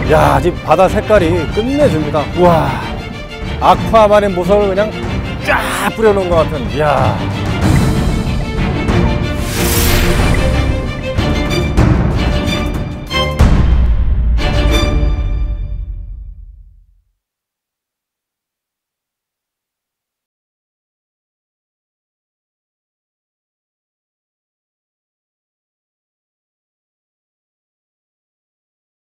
야, 지금 바다 색깔이 끝내줍니다. 우와, 아쿠아마린 보석을 그냥 쫙 뿌려놓은 것 같은, 이야.